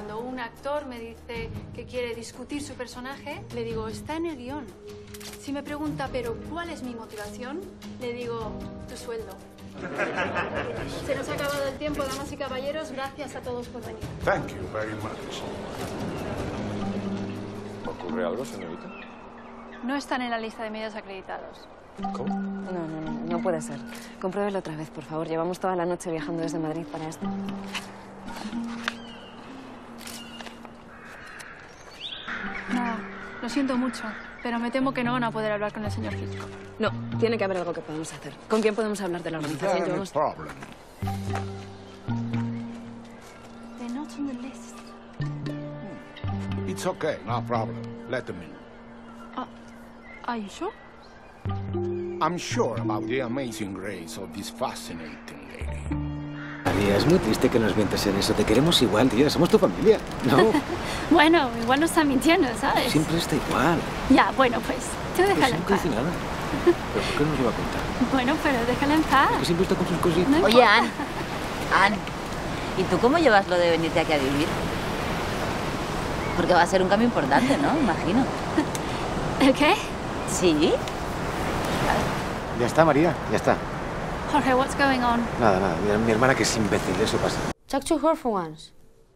cuando un actor me dice que quiere discutir su personaje, le digo, está en el guión. Si me pregunta, pero ¿cuál es mi motivación? Le digo, tu sueldo. Se nos ha acabado el tiempo, damas y caballeros. Gracias a todos por venir. Thank you very much. ¿Ocurre algo, señorita? No están en la lista de medios acreditados. ¿Cómo? No puede ser. Compruébelo otra vez, por favor. Llevamos toda la noche viajando desde Madrid para esto. Nada, lo siento mucho, pero me temo que no van a poder hablar con el señor Hitchcock. No, tiene que haber algo que podamos hacer. ¿Con quién podemos hablar de la organización? Llevamos... Problem. They're not on the list. It's okay, no problem. Let them in. Are you sure? I'm sure about the amazing grace of this fascinating lady. María, es muy triste que nos mientes en eso. Te queremos igual, tía. Somos tu familia. No. Bueno, igual no está mintiendo, ¿sabes? Siempre está igual. Ya, bueno, pues tú déjala en Nunca paz. dice nada. ¿Pero por qué nos lo va a contar? Bueno, pero déjala en paz. Que siempre está con sus cositas. No Oye, importa. Anne, ¿y tú cómo llevas lo de venirte aquí a vivir? Porque va a ser un cambio importante, ¿no? Imagino. ¿El qué? ¿Sí? Ya está, María. Ya está. Jorge, what's going on? Nada. Mi hermana que es imbécil. Eso pasa. Talk to her for once.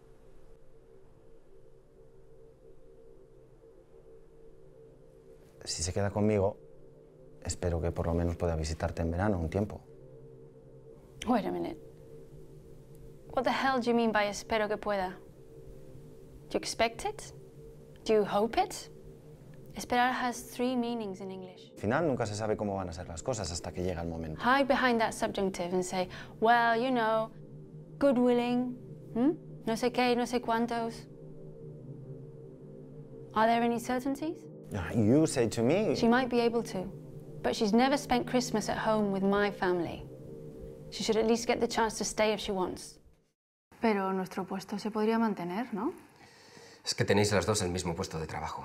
Si se queda conmigo, espero que por lo menos pueda visitarte en verano un tiempo. Wait a minute. What the hell do you mean by espero que pueda? Do you expect it? Do you hope it? Esperar has 3 meanings in English. Al final nunca se sabe cómo van a ser las cosas hasta que llega el momento. Hide behind that subjunctive and say, well, you know, good willing, no sé qué, no sé cuántos. Are there any certainties? You say to me... She might be able to, but she's never spent Christmas at home with my family. She should at least get the chance to stay if she wants. Pero nuestro puesto se podría mantener, ¿no? Es que tenéis las dos el mismo puesto de trabajo.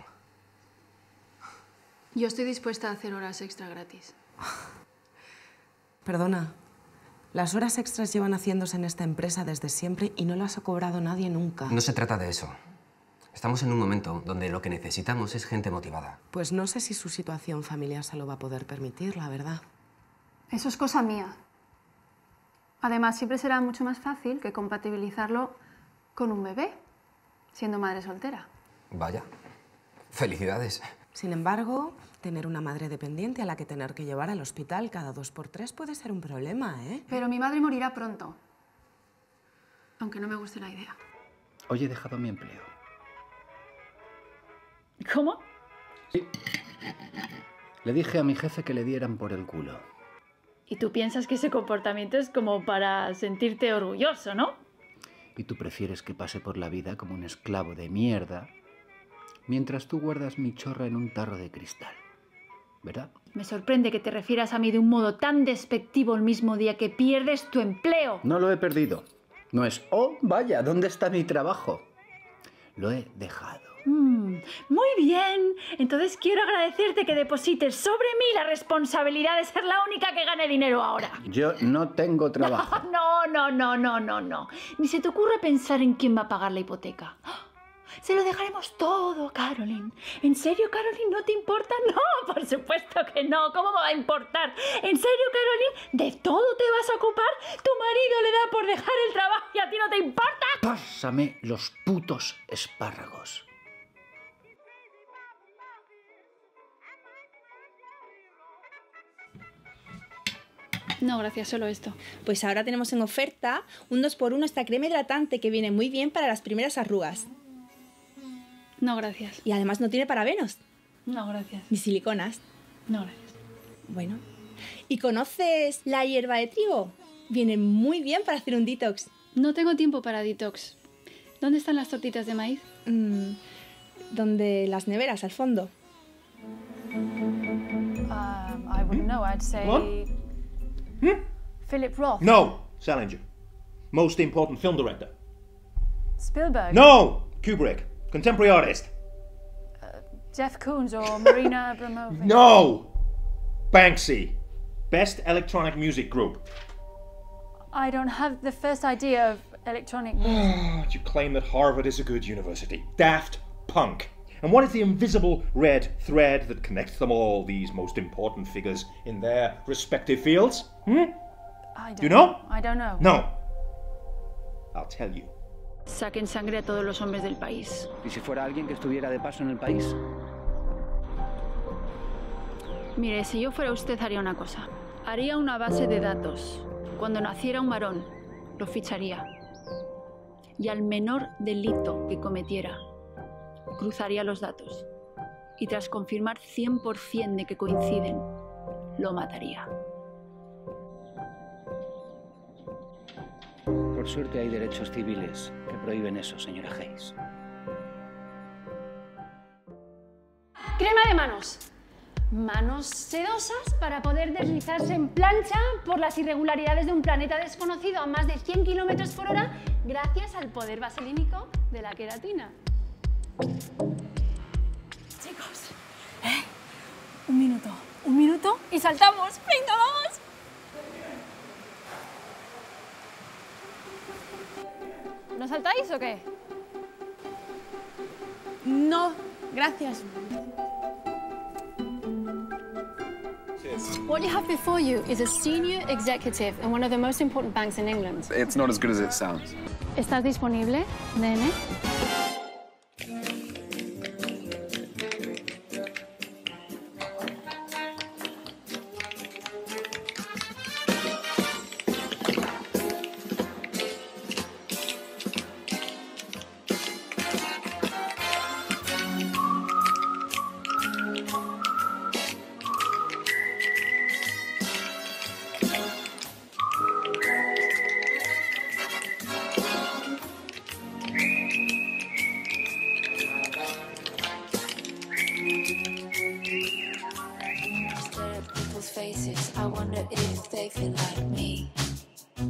Yo estoy dispuesta a hacer horas extra gratis. Perdona, las horas extras llevan haciéndose en esta empresa desde siempre y no las ha cobrado nadie nunca. No se trata de eso. Estamos en un momento donde lo que necesitamos es gente motivada. Pues no sé si su situación familiar se lo va a poder permitir, la verdad. Eso es cosa mía. Además, siempre será mucho más fácil que compatibilizarlo con un bebé, siendo madre soltera. Vaya, felicidades. Sin embargo, tener una madre dependiente a la que tener que llevar al hospital cada 2 por 3 puede ser un problema, ¿eh? Pero mi madre morirá pronto, aunque no me guste la idea. Hoy he dejado mi empleo. ¿Cómo? Sí. Le dije a mi jefe que le dieran por el culo. Y tú piensas que ese comportamiento es como para sentirte orgulloso, ¿no? Y tú prefieres que pase por la vida como un esclavo de mierda, mientras tú guardas mi chorra en un tarro de cristal. ¿Verdad? Me sorprende que te refieras a mí de un modo tan despectivo el mismo día que pierdes tu empleo. No lo he perdido. No es, oh, vaya, ¿dónde está mi trabajo? Lo he dejado. Muy bien. Entonces quiero agradecerte que deposites sobre mí la responsabilidad de ser la única que gane dinero ahora. Yo no tengo trabajo. No. Ni se te ocurre pensar en quién va a pagar la hipoteca. Se lo dejaremos todo a Caroline. ¿En serio, Caroline, no te importa? No, por supuesto que no. ¿Cómo me va a importar? ¿En serio, Caroline? ¿De todo te vas a ocupar? Tu marido le da por dejar el trabajo y a ti no te importa. Pásame los putos espárragos. No, gracias, solo esto. Pues ahora tenemos en oferta un 2x1 esta crema hidratante que viene muy bien para las primeras arrugas. No, gracias. Y además no tiene parabenos. No, gracias. Ni siliconas. No, gracias. Bueno. ¿Y conoces la hierba de trigo? Viene muy bien para hacer un detox. No tengo tiempo para detox. ¿Dónde están las tortitas de maíz? Donde las neveras, al fondo. I wouldn't know. I'd say... What? Philip Roth. No, Salinger. Most important film director. Spielberg. No, Kubrick. Contemporary artist. Jeff Koons or Marina Abramovic. No, Banksy. Best electronic music group. I don't have the first idea of Electronic. You claim that Harvard is a good university. Daft punk. And what is the invisible red thread that connects them all, these most important figures in their respective fields? Do you know? I don't know. No. I'll tell you. Saquen sangre a todos los hombres del país. ¿Y si fuera alguien que estuviera de paso en el país? Mire, si yo fuera usted haría una cosa. Haría una base de datos. Cuando naciera un varón, lo ficharía. Y al menor delito que cometiera, cruzaría los datos. Y tras confirmar 100% de que coinciden, lo mataría. Por suerte hay derechos civiles que prohíben eso, señora Hayes. Crema de manos. Manos sedosas para poder deslizarse en plancha por las irregularidades de un planeta desconocido a más de 100 km por hora gracias al poder vaselínico de la queratina. Chicos, un minuto y saltamos. ¡Venga, vamos! ¿No saltáis o qué? No, gracias. What you have before you is a senior executive in one of the most important banks in England. It's not as good as it sounds. ¿Estás disponible, nene? Faces, I wonder if they feel like me.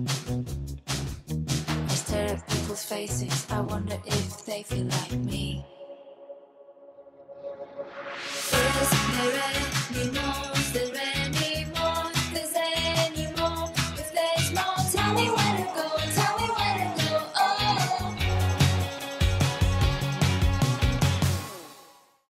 I stare at people's faces, I wonder if they feel like me.